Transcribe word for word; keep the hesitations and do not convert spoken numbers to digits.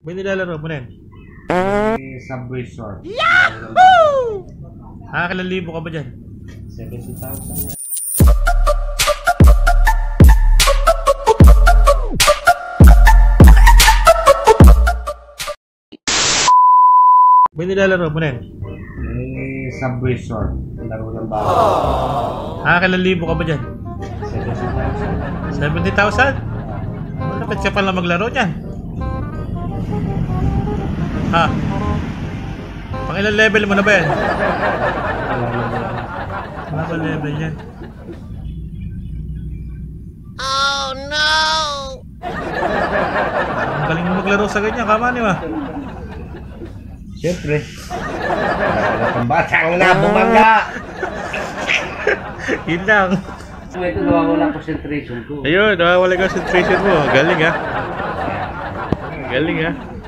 May nilalaro mo na yun? Eh, Subway Surf. Yahoo! Nakakalang libo ka ba dyan? seventy thousand. May nilalaro mo na yun? Eh, Subway Surf. Laro ng bago. Nakakalang libo ka ba dyan? seventy thousand. seventy thousand? Malapit ka pala maglaro niyan. Ha? Pang ilang level mo na ba yan? Ano ba level yan? Oh no! Ang galing mo maglaro sa ganyan, kamani ma. Siyempre. Ang batang na bumangga. Yun lang. So, ito nawawala concentration ko. Ayun, nawawala concentration mo. Galing ha. Galing ha.